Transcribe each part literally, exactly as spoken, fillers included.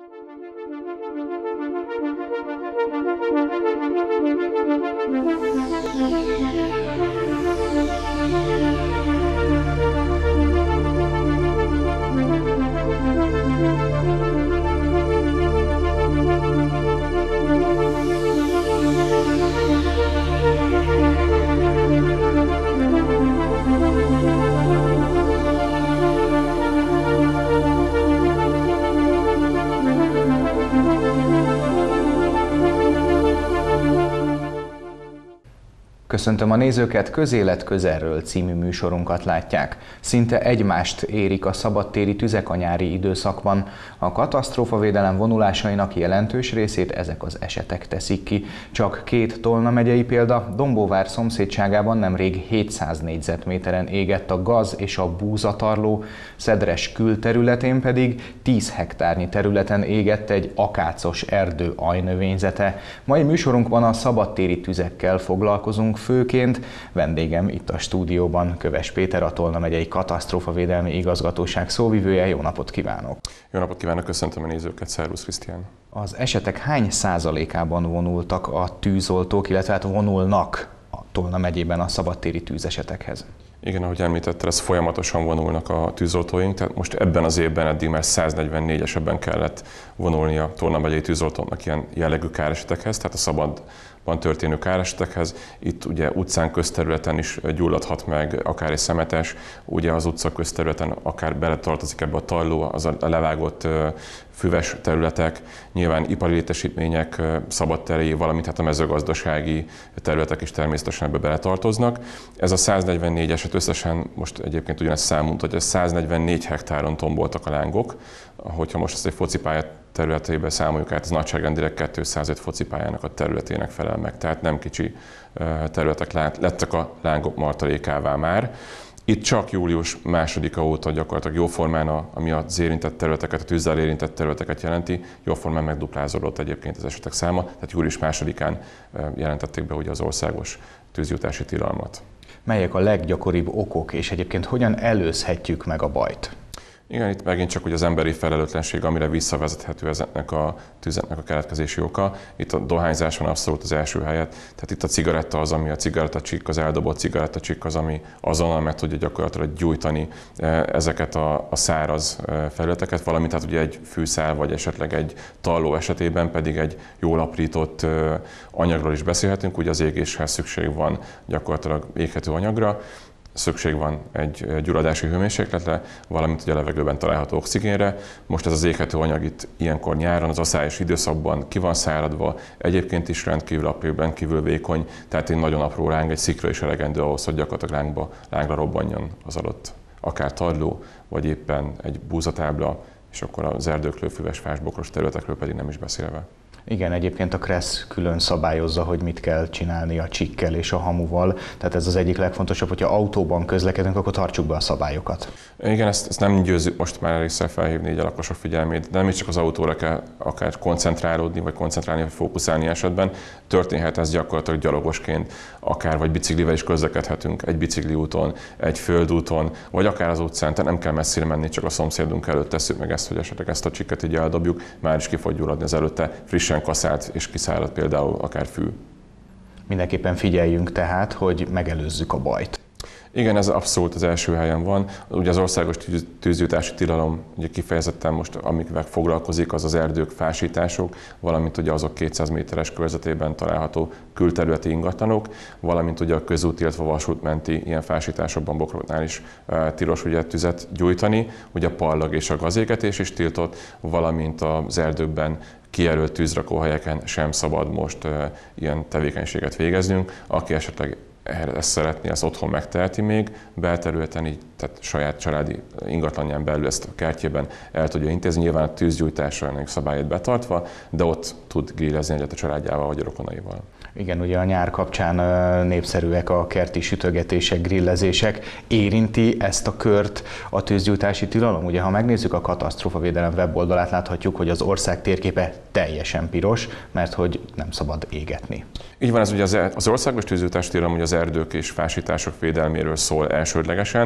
Köszöntöm a nézőket, Közélet közelről című műsorunkat látják. Szinte egymást érik a szabadtéri tüzek a nyári időszakban. A katasztrófavédelem vonulásainak jelentős részét ezek az esetek teszik ki. Csak két Tolna megyei példa, Dombóvár szomszédságában nemrég hétszáz négyzetméteren égett a gaz és a búzatarló, Szedres külterületén pedig tíz hektárnyi területen égett egy akácos erdő ajnövényzete. Mai műsorunkban a szabadtéri tüzekkel foglalkozunk, főként vendégem itt a stúdióban Köves Péter, a Tolna megyei katasztrófavédelmi igazgatóság szóvivője. Jó napot kívánok! Jó napot kívánok, köszöntöm a nézőket, szervusz Krisztián! Az esetek hány százalékában vonultak a tűzoltók, illetve hát vonulnak a Tolna megyében a szabadtéri tűzesetekhez? Igen, ahogy említetted, ez folyamatosan vonulnak a tűzoltóink, tehát most ebben az évben eddig már száznegyvennnégy esetben kellett vonulni a Tolna megyei tűzoltónak ilyen jellegű káresetekhez, tehát a szabadban történő káresetekhez. Itt ugye utcán, közterületen is gyulladhat meg akár egy szemetes, ugye az utca közterületen akár beletartozik ebbe a talló, az a levágott füves területek, nyilván ipari létesítmények szabadterei, valamint hát a mezőgazdasági területek is természetesen ebbe beletartoznak. Ez a száznegyvennégy eset összesen, most egyébként ugyanezt számunk, hogy száznegyvennégy hektáron tomboltak a lángok. Hogyha most ezt egy focipálya területében számoljuk át, ez nagyságrendileg kétszázöt focipályának a területének felel meg, tehát nem kicsi területek lettek a lángok martalékává már. Itt csak július másodika óta gyakorlatilag jóformán, a, ami az érintett területeket, a tűzzel érintett területeket jelenti, jóformán megduplázódott egyébként az esetek száma, tehát július másodikán jelentették be ugye az országos tűzjutási tilalmat. Melyek a leggyakoribb okok, és egyébként hogyan előzhetjük meg a bajt? Igen, itt megint csak ugye az emberi felelőtlenség, amire visszavezethető ezeknek a tüzeknek a keletkezési oka. Itt a dohányzás van abszolút az első helyet. Tehát itt a cigaretta az, ami a cigarettacsik, az eldobott cigarettacsik az, ami azonnal meg tudja gyakorlatilag gyújtani ezeket a, a száraz felületeket, valamint hát ugye egy fűszál vagy esetleg egy talló esetében pedig egy jól aprított anyagról is beszélhetünk, ugye az égéshez szükség van gyakorlatilag éghető anyagra. Szükség van egy gyulladási hőmérsékletre, valamint ugye a levegőben található oxigénre. Most ez az éghető anyag itt ilyenkor nyáron, az aszályos időszakban ki van száradva, egyébként is rendkívül apró, rendkívül vékony, tehát egy nagyon apró láng, egy szikra is elegendő ahhoz, hogy gyakorlatilag lángba, lángra robbanjon az adott akár talló, vagy éppen egy búzatábla, és akkor az erdőkről, füves, fásbokros területekről pedig nem is beszélve. Igen, egyébként a KRESZ külön szabályozza, hogy mit kell csinálni a csikkel és a hamuval. Tehát ez az egyik legfontosabb, hogyha autóban közlekedünk, akkor tartsuk be a szabályokat. Igen, ezt, ezt nem győzzük most már elégszer felhívni így a lakosok figyelmét, de nem is csak az autóra kell akár koncentrálódni, vagy koncentrálni, vagy fókuszálni esetben. Történhet ez gyakorlatilag gyalogosként, akár vagy biciklivel is közlekedhetünk egy bicikli úton, egy földúton, vagy akár az utcán, tehát nem kell messzire menni, csak a szomszédunk előtt tesszük meg ezt, hogy esetleg ezt a csikket így eldobjuk, már is ki fog gyulladni az előtte frissen kaszált és kiszáradt például akár fű. Mindenképpen figyeljünk tehát, hogy megelőzzük a bajt. Igen, ez abszolút az első helyen van. Ugye az országos tűzjutási tilalom ugye kifejezetten most, amikvel foglalkozik, az az erdők, fásítások, valamint ugye azok kétszáz méteres körzetében található külterületi ingatlanok, valamint ugye a közút, illetve vasútmenti ilyen fásításokban, bokroknál is e, tilos ugye tüzet gyújtani. Ugye a pallag és a gazégetés is tiltott, valamint az erdőkben kijelölt tűzrakóhelyeken sem szabad most e, ilyen tevékenységet végeznünk. Aki esetleg ezt szeretné, ezt otthon megteheti még, belterületen, így, tehát saját családi ingatlanján belül ezt a kertjében el tudja intézni, nyilván a tűzgyújtásra szabályait betartva, de ott tud grillezni egyet a családjával vagy a rokonaival. Igen, ugye a nyár kapcsán népszerűek a kerti sütögetések, grillezések. Érinti ezt a kört a tűzgyújtási tilalom? Ugye, ha megnézzük a katasztrófavédelem weboldalát, láthatjuk, hogy az ország térképe teljesen piros, mert hogy nem szabad égetni. Így van, ez ugye az, az országos tűzgyújtási tilalom ugye az erdők és fásítások védelméről szól elsődlegesen,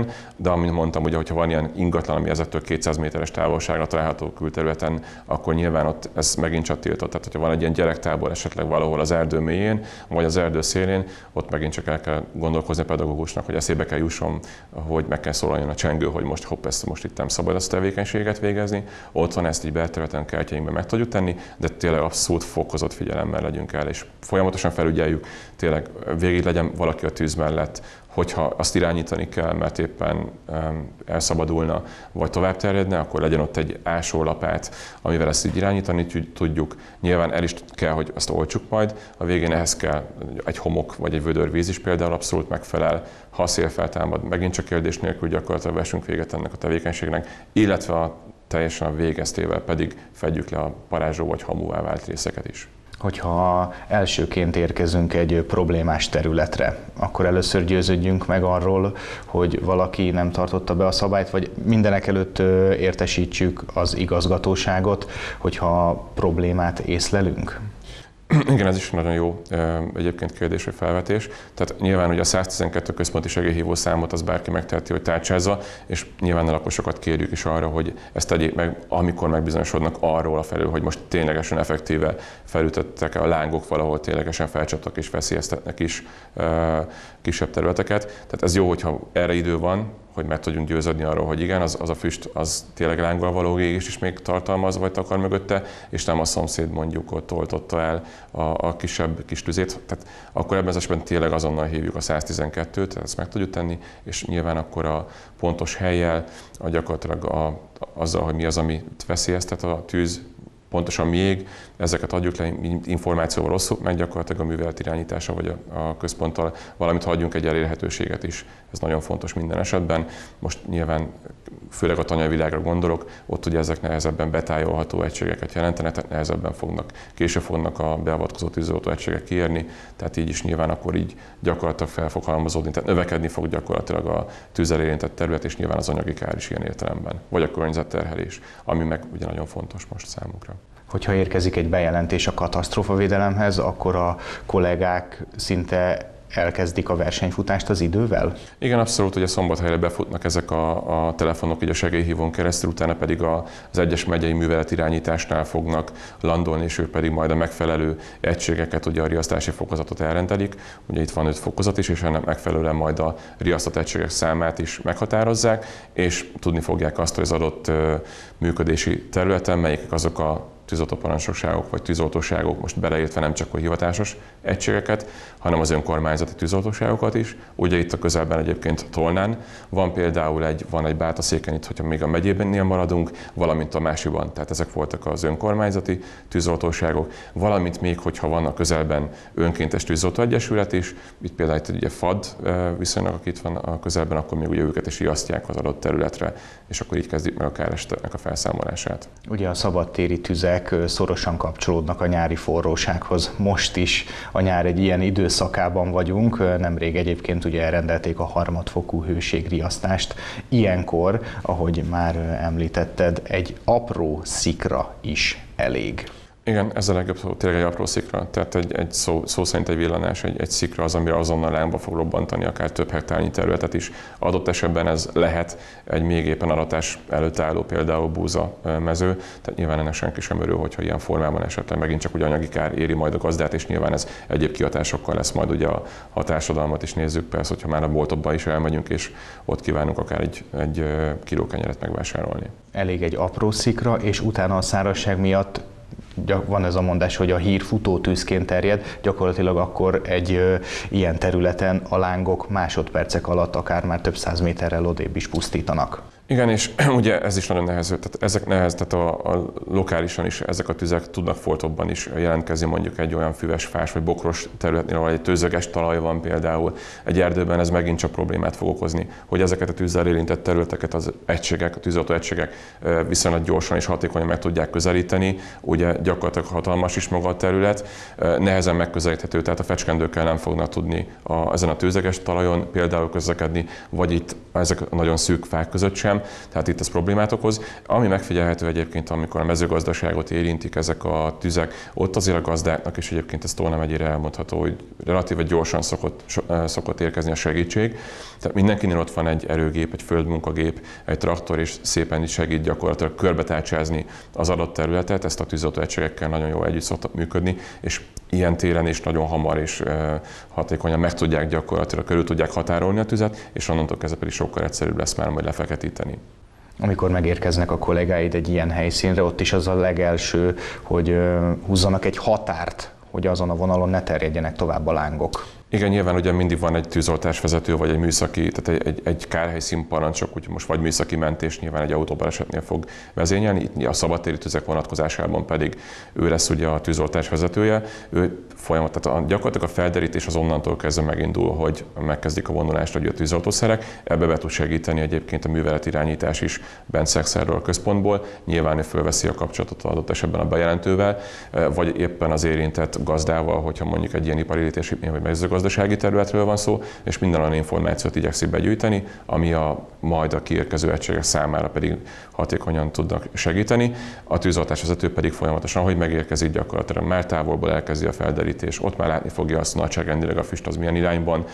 de amint mondtam, ugye, hogyha van ilyen ingatlan, ami ezektől kétszáz méteres távolságra található külterületen, akkor nyilván ott ez megint csak tiltott. Tehát, hogyha van egy ilyen gyerektábor esetleg valahol az erdő mélyén, vagy az erdő szélén, ott megint csak el kell gondolkozni a pedagógusnak, hogy eszébe kell jusson, hogy meg kell szólaljon a csengő, hogy most hopp, ezt most itt nem szabad azt a tevékenységet végezni. Ott van, ezt így belterületen, kertjeinkben meg tudjuk tenni, de tényleg abszolút fokozott figyelemmel legyünk el, és folyamatosan felügyeljük, tényleg végig legyen valaki a tűz mellett, hogyha azt irányítani kell, mert éppen elszabadulna, vagy tovább terjedne, akkor legyen ott egy ásólapát, amivel ezt így irányítani tudjuk. Nyilván el is kell, hogy azt oltsuk majd, a végén ehhez kell egy homok vagy egy vödör víz is például abszolút megfelel, ha a szél feltámad, megint csak kérdés nélkül gyakorlatilag vessünk véget ennek a tevékenységnek, illetve a teljesen a végeztével pedig fedjük le a parázsló vagy hamuvá vált részeket is. Hogyha elsőként érkezünk egy problémás területre, akkor először győződjünk meg arról, hogy valaki nem tartotta be a szabályt, vagy mindenek előtt értesítsük az igazgatóságot, hogyha problémát észlelünk? Igen, ez is nagyon jó egyébként kérdés vagy felvetés. Tehát nyilván ugye a száztizenkettő központi segélyhívó számot az bárki megteheti, hogy tárcsázza, és nyilván a lakosokat kérjük is arra, hogy ezt tegyék meg, amikor megbizonyosodnak arról a felül, hogy most ténylegesen effektíve felütöttek a lángok valahol, ténylegesen felcsaptak és veszélyeztetnek is kisebb területeket. Tehát ez jó, hogyha erre idő van, hogy meg tudjunk győződni arról, hogy igen, az, az a füst az tényleg lánggal való égést is még tartalmaz, vagy takar mögötte, és nem a szomszéd mondjuk ott oltotta el a, a kisebb kis tüzét. Tehát akkor ebben az esetben tényleg azonnal hívjuk a száztizenkettőt, ezt meg tudjuk tenni, és nyilván akkor a pontos helyjel, a gyakorlatilag a, azzal, hogy mi az, ami veszélyeztet a tűz, pontosan mi ég, ezeket adjuk le információval osszuk meg, gyakorlatilag a művelet irányítása vagy a, a központtal, valamint hagyjunk egy elérhetőséget is. Ez nagyon fontos minden esetben. Most nyilván főleg a tanyavilágra gondolok, ott ugye ezek nehezebben betájolható egységeket jelentenek, tehát nehezebben fognak, később fognak a beavatkozó tűzoltó egységek kiérni, tehát így is nyilván akkor így gyakorlatilag fel fog halmozódni, tehát növekedni fog gyakorlatilag a tűzzel érintett terület, és nyilván az anyagi kár is ilyen értelemben, vagy a környezetterhelés, ami meg ugye nagyon fontos most számunkra. Hogyha érkezik egy bejelentés a katasztrófavédelemhez, akkor a kollégák szinte elkezdik a versenyfutást az idővel? Igen, abszolút, ugye Szombathelyre befutnak ezek a, a telefonok így a segélyhívón keresztül, utána pedig a, az egyes megyei műveletirányításnál fognak landolni, és ők pedig majd a megfelelő egységeket, ugye a riasztási fokozatot elrendelik. Ugye itt van öt fokozat is, és ennek megfelelően majd a riasztott egységek számát is meghatározzák, és tudni fogják azt, hogy az adott működési területen melyik azok a tűzoltóparancsnokságok vagy tűzoltóságok, most beleértve nem csak a hivatásos egységeket, hanem az önkormányzati tűzoltóságokat is. Ugye itt a közelben egyébként Tolnán van például egy, van egy Bátaszéken itt, hogyha még a megyébennél maradunk, valamint a másiban. Tehát ezek voltak az önkormányzati tűzoltóságok, valamint még, hogyha van a közelben önkéntes tűzoltóegyesület is, itt például itt ugye FAD viszonylag, aki itt van a közelben, akkor még ugye őket is riasztják az adott területre, és akkor így kezdjük meg a káreseteknek a felszámolását. Ugye a szabadtéri tüzek szorosan kapcsolódnak a nyári forrósághoz. Most is a nyár egy ilyen időszakában vagyunk. Nemrég egyébként ugye elrendelték a harmadfokú hőségriasztást. Ilyenkor, ahogy már említetted, egy apró szikra is elég. Igen, ez a legjobb szó, tényleg egy apró szikra. Tehát egy, egy szó, szó szerint egy villanás, egy, egy szikra az, amire azonnal lángba fog robbantani akár több hektárnyi területet is. Adott esetben ez lehet egy még éppen aratás előtt álló például búza mező, tehát nyilván ennek senki sem örül, hogyha ilyen formában esetleg megint csak ugye anyagi kár éri majd a gazdát, és nyilván ez egyéb kihatásokkal lesz majd ugye a, a társadalmat is nézzük, persze, hogyha már a boltokba is elmegyünk, és ott kívánunk akár egy, egy kiló kenyeret megvásárolni. Elég egy apró szikra, és utána a szárazság miatt van ez a mondás, hogy a hír futó tűzként terjed, gyakorlatilag akkor egy ö, ilyen területen a lángok másodpercek alatt akár már több száz méterrel odébb is pusztítanak. Igen, és ugye ez is nagyon nehező, tehát ezek nehez, tehát a, a lokálisan is ezek a tüzek tudnak foltokban is jelentkezni, mondjuk egy olyan füves, fás vagy bokros területnél, ahol egy tőzöges talaj van például, egy erdőben ez megint csak problémát fog okozni, hogy ezeket a tűzzel érintett területeket az egységek, a tűzoltó egységek viszonylag gyorsan és hatékonyan meg tudják közelíteni, ugye gyakorlatilag hatalmas is maga a terület, nehezen megközelíthető, tehát a fecskendőkkel nem fognak tudni a, ezen a tőzöges talajon például közlekedni, vagy itt ezek nagyon szűk fák között sem. sem, tehát itt ez problémát okoz. Ami megfigyelhető egyébként, amikor a mezőgazdaságot érintik ezek a tüzek, ott azért a gazdáknak, és egyébként ez Tolna megyére elmondható, hogy relatíve gyorsan szokott, szokott érkezni a segítség. Tehát mindenkinél ott van egy erőgép, egy földmunkagép, egy traktor, és szépen is segít gyakorlatilag körbetárcsázni az adott területet. Ezt a tűzoltó egységekkel nagyon jól együtt szoktak működni, és ilyen téren is nagyon hamar és hatékonyan meg tudják gyakorlatilag körül tudják határolni a tüzet, és onnantól kezdve pedig sokkal egyszerűbb lesz már majd lefeketíteni. Amikor megérkeznek a kollégáid egy ilyen helyszínre, ott is az a legelső, hogy húzzanak egy határt, hogy azon a vonalon ne terjedjenek tovább a lángok. Igen, nyilván ugye mindig van egy tűzoltásvezető, vagy egy műszaki, tehát egy, egy, egy kárhelyszín parancsok, úgyhogy most vagy műszaki mentés nyilván egy autóbalesetnél fog vezényelni, itt a szabadtéri tüzek vonatkozásában pedig ő lesz ugye a tűzoltásvezetője. Ő folyamat, tehát gyakorlatilag a felderítés az onnantól kezdve megindul, hogy megkezdik a vonulást a tűzoltószerek. Ebbe be tud segíteni egyébként a műveletirányítás is bent Szexárdról a központból. Nyilván ő fölveszi a kapcsolatot adott esetben a bejelentővel, vagy éppen az érintett gazdával, hogyha mondjuk egy ilyen ipari létesítmény vagy mezőgazdasági területről van szó, és minden olyan információt igyekszik begyűjteni, ami a majd a kiérkező egységek számára pedig hatékonyan tudnak segíteni. A tűzoltásvezető pedig folyamatosan, hogy megérkezik, gyakorlatilag már távolból elkezdi a felderítés, ott már látni fogja azt nagyságrendileg a füst az milyen irányban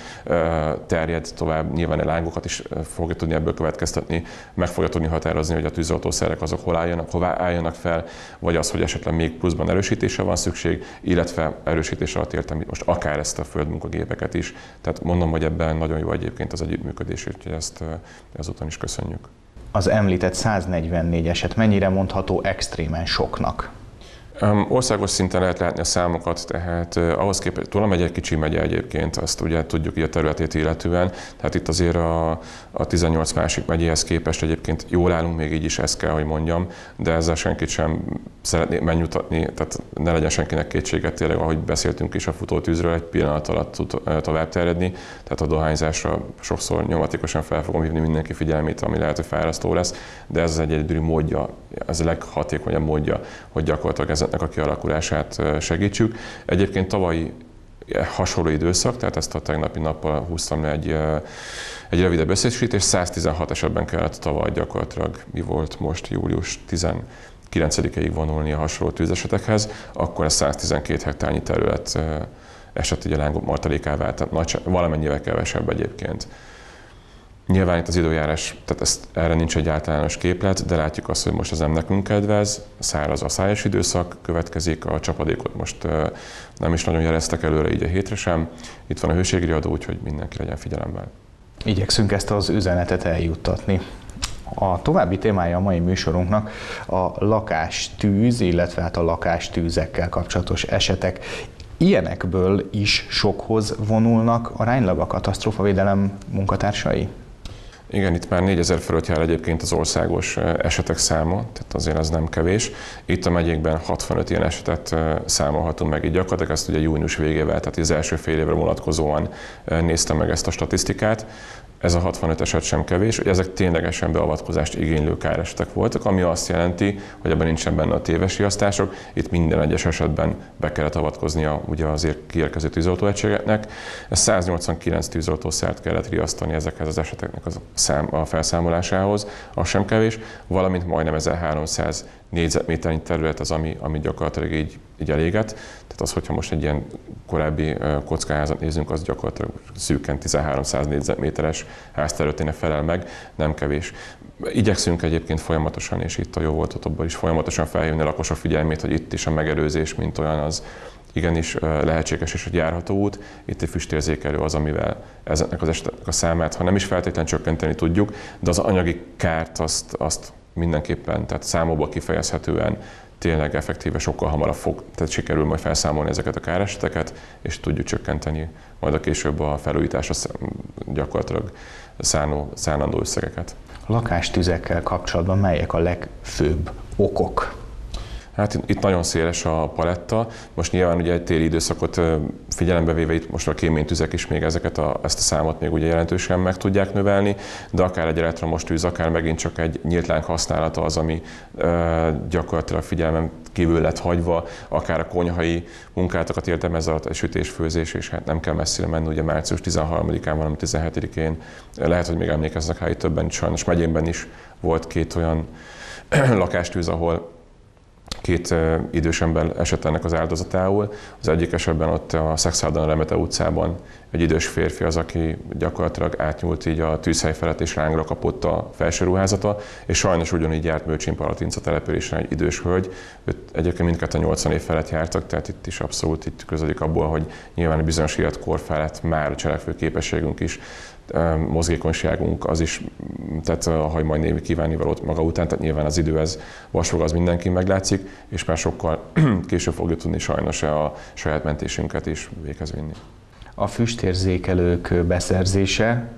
terjed tovább, nyilván a lángokat is fogja tudni ebből következtetni, meg fogja tudni határozni, hogy a tűzoltószerek azok hol álljanak, hová álljanak fel, vagy az, hogy esetleg még pluszban erősítésre van szükség, illetve erősítés alatt értem most akár ezt a földmunkagépeket is. Tehát mondom, hogy ebben nagyon jó egyébként az együttműködés, úgyhogy ezt ezúton is köszönjük. Az említett száznegyvennégy eset mennyire mondható extrémen soknak? Um, országos szinten lehet látni a számokat, tehát uh, ahhoz képest, Tolna megye egy kicsi megye egyébként, azt ugye tudjuk így a területét illetően, tehát itt azért a, a tizennyolc másik megyéhez képest egyébként jól állunk, még így is ezt kell, hogy mondjam, de ezzel senkit sem szeretném megnyugtatni, tehát ne legyen senkinek kétséget, tényleg, ahogy beszéltünk is a futótűzről, egy pillanat alatt tud tovább terjedni, tehát a dohányzásra sokszor nyomatékosan fel fogom hívni mindenki figyelmét, ami lehet, hogy fárasztó lesz, de ez az egy egyedüli módja, ez a leghatékonyabb módja, hogy gyakorlatilag ezeknek a kialakulását segítsük. Egyébként tavalyi hasonló időszak, tehát ezt a tegnapi nappal húztam le egy, egy rövidebb összesítés, száztizenhat esetben kellett tavaly gyakorlatilag, mi volt most július tizenkilencedikéig vonulni a hasonló tűzesetekhez, akkor ez száztizenkét hektárnyi terület esett ugye lángok martalékává, tehát nagy, valamennyivel kevesebb egyébként. Nyilván itt az időjárás, tehát ezt, erre nincs egy általános képlet, de látjuk azt, hogy most az nem nekünk kedvez, száraz a szájas időszak következik, a csapadékot most nem is nagyon jeleztek előre így a hétre sem. Itt van a hőségriadó, úgyhogy mindenki legyen figyelemben. Igyekszünk ezt az üzenetet eljuttatni. A további témája a mai műsorunknak a lakástűz, illetve hát a lakástűzekkel kapcsolatos esetek. Ilyenekből is sokhoz vonulnak aránylag a katasztrófavédelem munkatársai? Igen, itt már négyezer fölött jár egyébként az országos esetek száma, tehát azért az nem kevés. Itt a megyékben hatvanöt ilyen esetet számolhatunk meg, így gyakorlatilag ezt ugye június végével, tehát az első fél évre vonatkozóan néztem meg ezt a statisztikát. Ez a hatvanöt eset sem kevés, hogy ezek ténylegesen beavatkozást igénylő káresetek voltak, ami azt jelenti, hogy ebben nincsen benne a téves riasztások, itt minden egyes esetben be kellett avatkoznia ugye azért kiérkező tűzoltóegységeknek. Ez száznyolcvankilenc tűzoltószert kellett riasztani ezekhez az eseteknek a, szám, a felszámolásához, az sem kevés, valamint majdnem ezerháromszáz négyzetméternyi terület az, ami, ami gyakorlatilag így, így elégett. Tehát az, hogyha most egy ilyen korábbi kockaházat nézzünk, az gyakorlatilag szűken ezerháromszáz négyzetméteres házterületének felel meg, nem kevés. Igyekszünk egyébként folyamatosan, és itt a jó voltatokban is folyamatosan felhívni a lakosok figyelmét, hogy itt is a megelőzés, mint olyan az igenis lehetséges és egy járható út. Itt egy füstérzékelő az, amivel ezeknek az eseteknek a számát, ha nem is feltétlenül csökkenteni tudjuk, de az anyagi kárt azt, azt mindenképpen, tehát számokból kifejezhetően tényleg effektíve sokkal hamarabb fog, tehát sikerül majd felszámolni ezeket a káreseteket, és tudjuk csökkenteni majd a később a felújításra gyakorlatilag szánó, szánandó összegeket. A lakástüzekkel kapcsolatban melyek a legfőbb okok? Hát itt nagyon széles a paletta. Most nyilván ugye egy téli időszakot figyelembe véve itt most a kéménytüzek is még ezeket a, ezt a számot még ugye jelentősen meg tudják növelni, de akár egy elektromos tűz, akár megint csak egy nyílt láng használata az, ami uh, gyakorlatilag figyelmen kívül lett hagyva, akár a konyhai munkátokat értem ez a sütés-főzés, és hát nem kell messzire menni, ugye március tizenharmadikán, valami tizenhetedikén. Lehet, hogy még emlékeznek rá, itt többen is, sajnos megyénben is volt két olyan lakástűz, ahol két idős ember esett ennek az áldozatául. Az egyik esetben ott a Szexárdon, a Remete utcában egy idős férfi az, aki gyakorlatilag átnyúlt így a tűzhely felett és rángra kapott a felső ruházata, és sajnos ugyanígy járt Mőcsin-Palatinca településen egy idős hölgy. Őt egyébként mindketten nyolcvan év felett jártak, tehát itt is abszolút itt közödik abból, hogy nyilván a bizonyos életkor felett már a cselekvő képességünk is, mozgékonyságunk az is, tehát a hajmaj névi kívánnivalót maga után, tehát nyilván az idő ez vasfog, az mindenki meglátszik, és már sokkal később fogjuk tudni sajnos a saját mentésünket is véghez vinni. A füstérzékelők beszerzése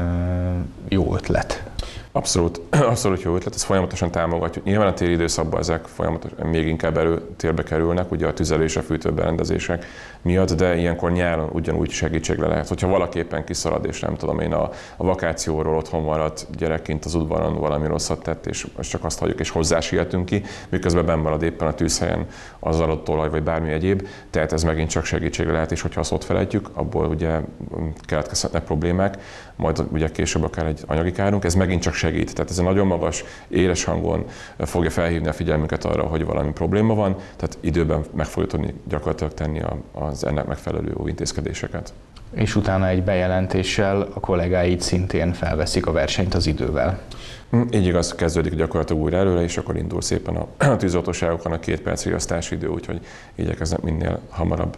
jó ötlet. Abszolút, abszolút jó ötlet, ezt folyamatosan támogatjuk. Nyilván a téli időszakban ezek folyamatosan még inkább előtérbe kerülnek, ugye a tüzelés, a fűtőberendezések miatt, de ilyenkor nyáron ugyanúgy segítségre lehet. Hogyha valaki éppen kiszalad, és nem tudom én, a, a vakációról otthon maradt gyerekként az udvaron valami rosszat tett, és csak azt hagyjuk, és hozzá sietünk ki, miközben benn marad éppen a tűzhelyen az adott olaj, vagy bármi egyéb, tehát ez megint csak segítségre lehet, és hogyha azt ott felejtjük, abból ugye keletkezhetnek problémák, majd ugye később akár egy anyagi kárunk, ez megint csak segít. Tehát ez a nagyon magas, éles hangon fogja felhívni a figyelmünket arra, hogy valami probléma van, tehát időben meg fogja tudni gyakorlatilag tenni az ennek megfelelő intézkedéseket. És utána egy bejelentéssel a kollégáid szintén felveszik a versenyt az idővel. Így igaz, kezdődik gyakorlatilag újra előre, és akkor indul szépen a tűzoltóságokon a két perc riasztási idő, úgyhogy igyekeznek minél hamarabb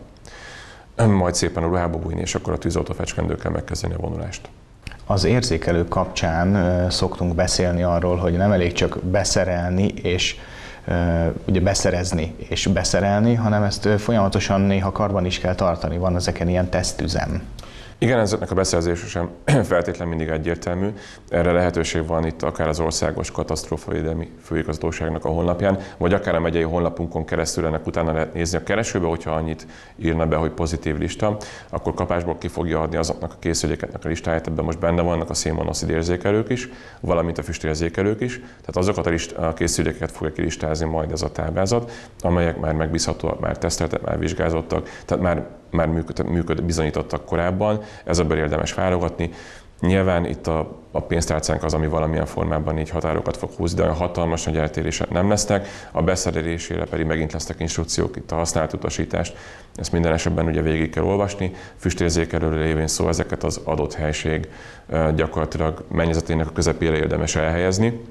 majd szépen a ruhába bújni, és akkor a tűzoltó fecskendőkkel megkezdeni a vonulást. Az érzékelők kapcsán szoktunk beszélni arról, hogy nem elég csak beszerelni és ugye beszerezni és beszerelni, hanem ezt folyamatosan néha karban is kell tartani. Van ezeken ilyen tesztüzem. Igen, ezeknek a beszerzése sem feltétlenül mindig egyértelmű. Erre lehetőség van itt akár az Országos Katasztrófavédelmi Főigazgatóságnak a honlapján, vagy akár a megyei honlapunkon keresztül ennek utána lehet nézni a keresőbe, hogyha annyit írna be, hogy pozitív lista, akkor kapásból ki fogja adni azoknak a készülékeknek a listáját, ebben most benne vannak a szénmonoxid érzékelők is, valamint a füstérzékelők is, tehát azokat a, list- a készülékeket fogja kilistázni majd ez a táblázat, amelyek már megbízhatóak, már teszteltek, már vizsgázottak, tehát már már működ, működ, bizonyítottak korábban, ebből érdemes válogatni. Nyilván itt a, a pénztárcánk az, ami valamilyen formában így határokat fog húzni, de olyan hatalmas nagy eltérések nem lesznek. A beszerelésére pedig megint lesznek instrukciók, itt a használt utasítást, ezt minden esetben ugye végig kell olvasni. Füstérzékelőről lévén szó, ezeket az adott helység gyakorlatilag mennyezetének a közepére érdemes elhelyezni,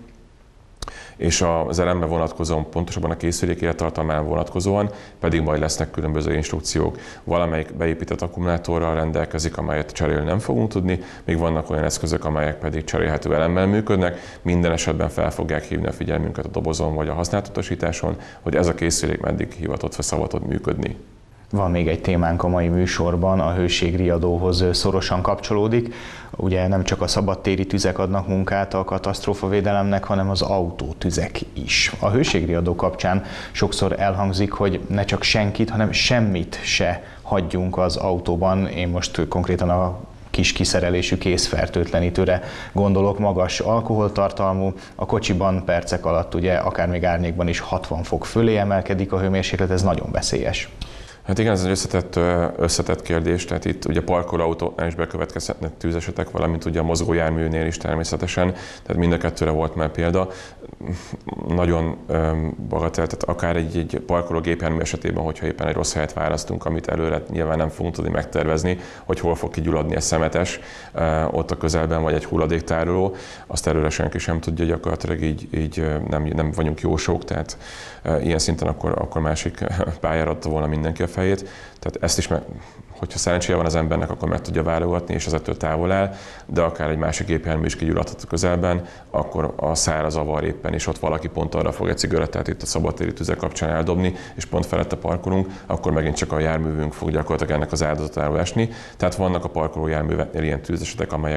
és az elemre vonatkozóan, pontosabban a készülék élettartalmára vonatkozóan pedig majd lesznek különböző instrukciók. Valamelyik beépített akkumulátorral rendelkezik, amelyet cserélni nem fogunk tudni, még vannak olyan eszközök, amelyek pedig cserélhető elemmel működnek. Minden esetben fel fogják hívni a figyelmünket a dobozon vagy a használt utasításon, hogy ez a készülék meddig hivatott vagy szabadott működni. Van még egy témánk a mai műsorban, a hőségriadóhoz szorosan kapcsolódik. Ugye nem csak a szabadtéri tüzek adnak munkát a katasztrófavédelemnek, hanem az autótüzek is. A hőségriadó kapcsán sokszor elhangzik, hogy ne csak senkit, hanem semmit se hagyjunk az autóban. Én most konkrétan a kis kiszerelésű kézfertőtlenítőre gondolok, magas alkoholtartalmú, a kocsiban percek alatt ugye akár még árnyékban is hatvan fok fölé emelkedik a hőmérséklet, ez nagyon veszélyes. Hát igen, ez egy összetett, összetett kérdés, tehát itt ugye parkolóautóknál is bekövetkezhetnek tűzesetek, valamint ugye a mozgójárműnél is természetesen, tehát mind a kettőre volt már példa. Nagyon bagatel, tehát akár egy, egy parkoló gépjármű esetében, hogyha éppen egy rossz helyet választunk, amit előre nyilván nem fogunk tudni megtervezni, hogy hol fog kigyulladni egy szemetes ott a közelben, vagy egy hulladéktároló, azt előre senki sem tudja, gyakorlatilag így, így nem, nem vagyunk jósok, tehát ilyen szinten akkor, akkor másik pályára adta volna mindenki a fejét. Tehát ezt is, meg, hogyha szerencséje van az embernek, akkor meg tudja válogatni, és ez ettől távol áll, de akár egy másik gépjármű is kigyulladhat a közelben, akkor a szára zavar éppen, és ott valaki pont arra fog egy cigarettát itt a szabadtéri tüzek kapcsán eldobni, és pont felette parkolunk, akkor megint csak a járművünk fog gyakorlatilag ennek az áldozatáról esni. Tehát vannak a parkoló járműveknél ilyen tűzesetek, amelyek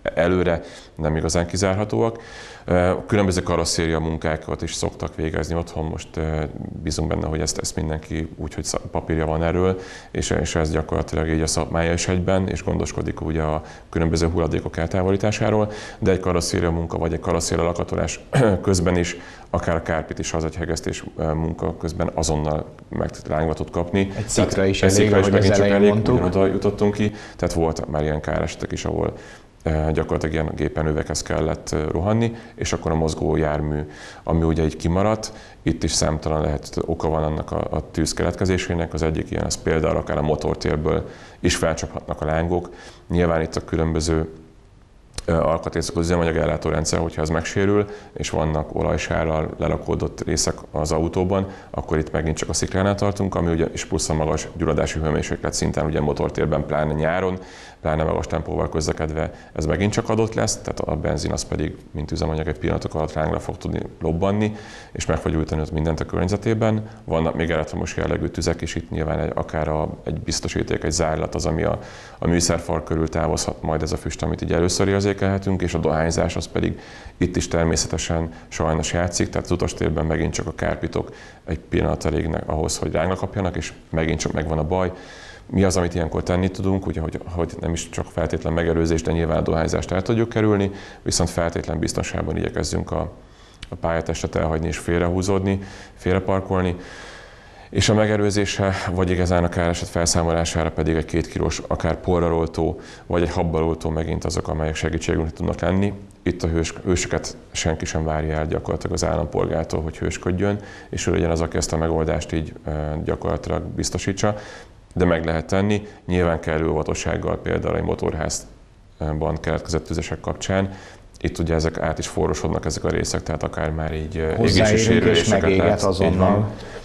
előre nem igazán kizárhatóak. Különböző karosszéria munkákat is szoktak végezni otthon, most bízunk benne, hogy ezt, ezt mindenki úgy, hogy papírja van erről, és, és ez gyakorlatilag így a szakmája is egyben, és gondoskodik ugye a különböző hulladékok eltávolításáról, de egy karosszéria munka vagy egy karosszéria lakatolás közben is, akár a kárpit is az egy hegesztés munka közben azonnal meg rángra tud kapni. Egy szikra is elég, elég, ahogy az elején mondtuk. Oda jutottunk ki, tehát volt már ilyen káresetek is, ahol gyakorlatilag ilyen gépenővekhez kellett rohanni, és akkor a mozgó jármű, ami ugye így kimaradt, itt is számtalan lehet oka van annak a, a tűz keletkezésének, az egyik ilyen, az például akár a motortérből is felcsaphatnak a lángok. Nyilván itt a különböző alkatrészek, az üzemanyagellátó-rendszer, hogyha ez megsérül, és vannak olajsárral lerakódott részek az autóban, akkor itt megint csak a sziklánál tartunk, ami ugye is plusz a magas gyulladási hőmérséklet szinten, ugye motortérben, pláne nyáron, pláne magas tempóval közlekedve, ez megint csak adott lesz, tehát a benzin az pedig, mint üzemanyag, egy pillanatok alatt rángra fog tudni lobbanni, és meg fog gyújtani ott mindent a környezetében. Vannak még elektromos jellegű tüzek, és itt nyilván egy, akár a, egy biztosíték, egy zárlat az, ami a, a műszerfal körül távozhat majd ez a füst, amit így először érzékelhetünk, és a dohányzás az pedig itt is természetesen sajnos játszik, tehát az utastérben megint csak a kárpitok egy pillanat elég ahhoz, hogy rángra kapjanak, és megint csak megvan a baj. Mi az, amit ilyenkor tenni tudunk, ugye, hogy, hogy nem is csak feltétlen megelőzés, de nyilván a dohányzást el tudjuk kerülni, viszont feltétlen biztonságban igyekezzünk a, a pályatestet elhagyni és félrehúzódni, félreparkolni. És a megelőzése, vagy igazán a káreset felszámolására pedig egy két kilós, akár porraroltó, vagy egy habbaloltó megint azok, amelyek segítségünkre tudnak lenni. Itt a hős, hősöket senki sem várja el gyakorlatilag az állampolgártól, hogy hősködjön, és ő legyen az, aki ezt a megoldást így gyakorlatilag biztosítsa. De meg lehet tenni, nyilván kellő óvatossággal például egy motorházban keletkezett tüzesek kapcsán. Itt ugye ezek át is forrósodnak ezek a részek, tehát akár már így égési sérüléseket lehet. Azonnal. Így van,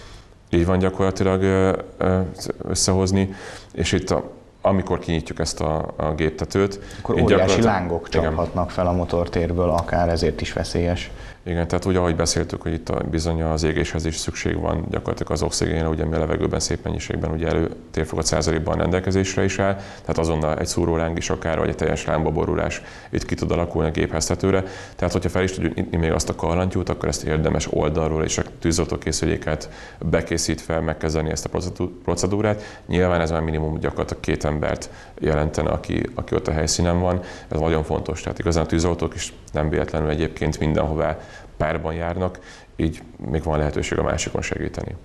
így van gyakorlatilag összehozni, és itt a, amikor kinyitjuk ezt a, a géptetőt. Akkor óriási lángok csaphatnak fel a motortérből, akár ezért is veszélyes. Igen, tehát úgy, ahogy beszéltük, hogy itt a, bizony az égéshez is szükség van gyakorlatilag az oxigénre, ugye ami a levegőben szép mennyiségben ugye előtérfogat százalékban rendelkezésre is áll, tehát azonnal egy szúróláng is akár, vagy egy teljes lángbaborulás itt ki tud alakulni a gépháztetőre. Tehát, hogyha fel is tudjuk nyitni még azt a karlantyút, akkor ezt érdemes oldalról és a tűzoltókészüléket bekészítve megkezdeni ezt a procedúrát. Nyilván ez már minimum gyakorlatilag két embert jelentene, aki, aki ott a helyszínen van. Ez nagyon fontos. Tehát igazán a tűzoltók is nem véletlenül egyébként mindenhová párban járnak, így még van lehetőség a másikon segíteni.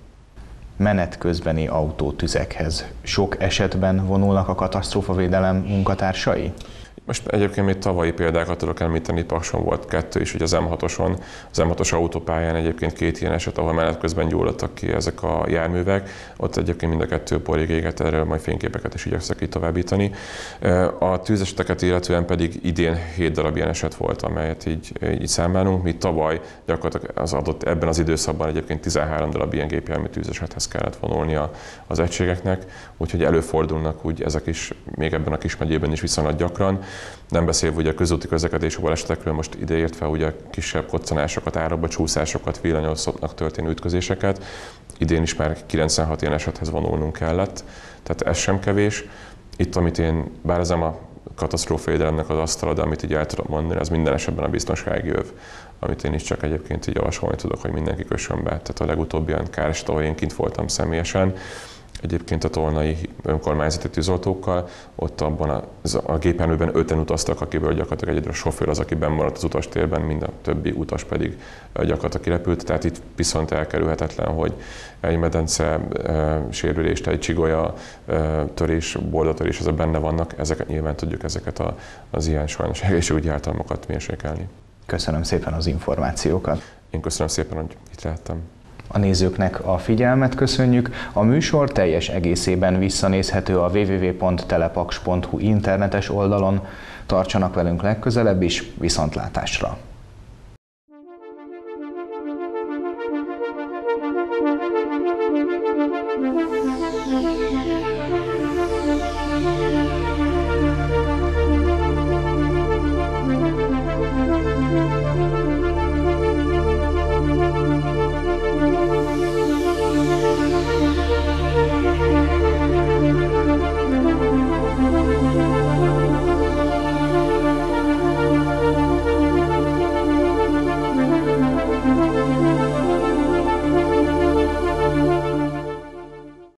Menet közbeni autótüzekhez sok esetben vonulnak a katasztrófavédelem munkatársai? Most egyébként még tavalyi példákat tudok említeni, Pakson volt kettő is, ugye az M hatoson, az M hatos autópályán egyébként két ilyen eset, ahol menet közben gyulladtak ki ezek a járművek. Ott egyébként mind a kettő porig égett, erről majd fényképeket is igyekszek itt továbbítani. A tűzeseteket illetően pedig idén hét darab ilyen eset volt, amelyet így, így számlálunk. Mi tavaly gyakorlatilag az adott ebben az időszakban egyébként tizenhárom darab ilyen gépjármű tűzesethez kellett vonulnia az egységeknek, úgyhogy előfordulnak úgy ezek is, még ebben a kismegyében is viszonylag gyakran. Nem beszélve ugye a közúti közlekedési balesetekről, most ideértve ugye kisebb koccanásokat, árokba csúszásokat, villanyoszoknak történő ütközéseket. Idén is már kilencvenhat ilyen esethez vonulnunk kellett, tehát ez sem kevés. Itt, amit én, bár ez nem a katasztrófavédelemnek az asztala, de amit így el tudom mondani, az minden esetben a biztonsági öv, amit én is csak egyébként így javasolni tudok, hogy mindenki kössön be. Tehát a legutóbbi olyan káreset, ahol én kint voltam személyesen, egyébként a tolnai önkormányzati tűzoltókkal, ott abban a, a gépjárműben öten utaztak, akiből gyakorlatilag egyedül a sofőr az, aki benn maradt az utastérben, mind a többi utas pedig gyakorlatilag kirepült. Tehát itt viszont elkerülhetetlen, hogy egy medence e, sérülést, egy csigolya e, törés, bordatörés, ezek benne vannak, ezeket nyilván tudjuk ezeket a, az ilyen sajnos egészségügyi ártalmakat mérsékelni. Köszönöm szépen az információkat. Én köszönöm szépen, hogy itt lehettem. A nézőknek a figyelmet köszönjük. A műsor teljes egészében visszanézhető a double-u double-u double-u pont telepaks pont hu internetes oldalon. Tartsanak velünk legközelebb is, viszontlátásra!